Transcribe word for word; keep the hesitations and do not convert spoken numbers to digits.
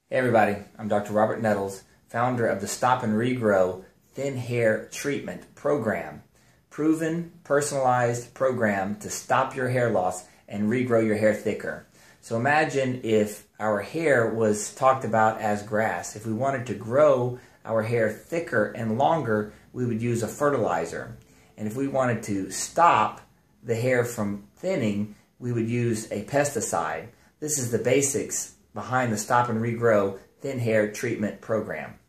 Hey everybody, I'm Doctor Robert Nettles, founder of the Stop and Regrow Thin Hair Treatment Program. Proven, personalized program to stop your hair loss and regrow your hair thicker. So imagine if our hair was talked about as grass. If we wanted to grow our hair thicker and longer, we would use a fertilizer. And if we wanted to stop the hair from thinning, we would use a pesticide. This is the basics behind the Stop and Regrow Thin Hair Treatment Program.